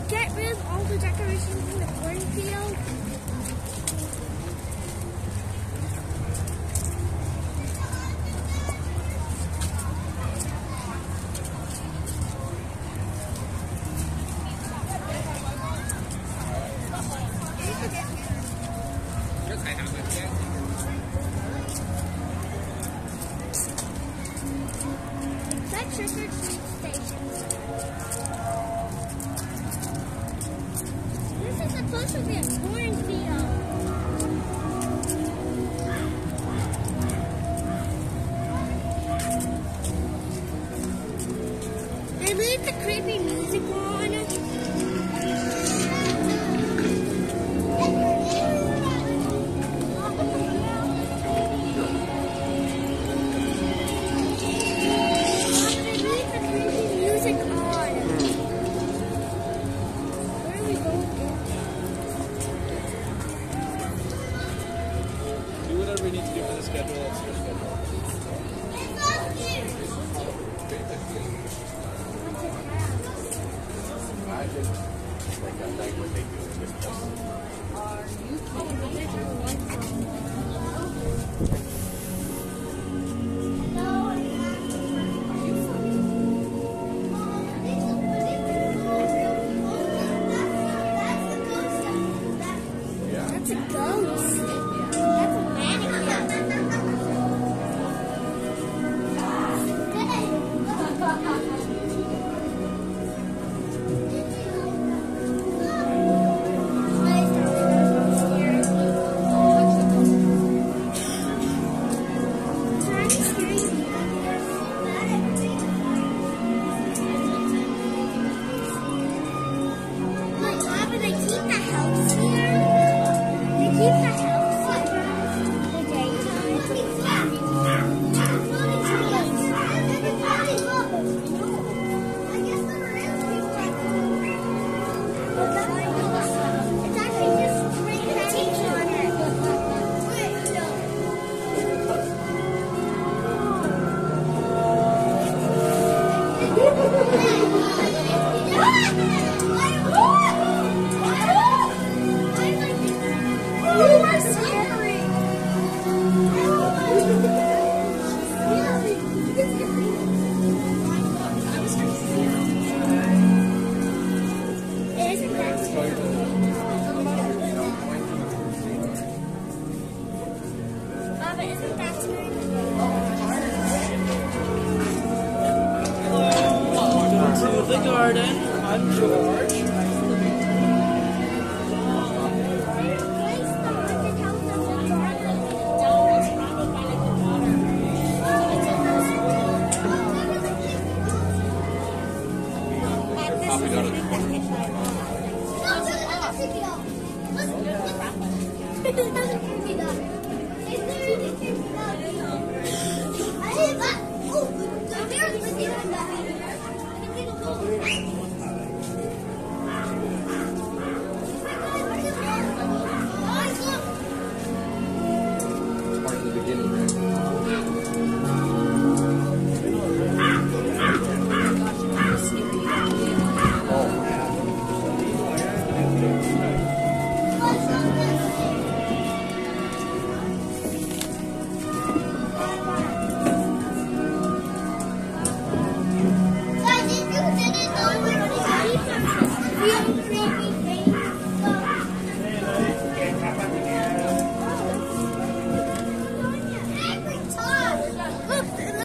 get rid of all the decorations in the cornfield. That's trick or treat station. This is supposed to be a cornfield. They leave the creepy music on. Whatever we need to do for the schedule, that's your schedule. That's a ghost. That's a mannequin. The garden. I'm George. Copied out of the